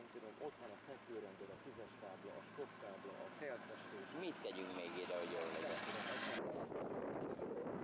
tudom, ott van a fekvőrendőr, a 10-es tábla, a stopptábla, a felfestés. Mit tegyünk még ide, hogy jól legyen?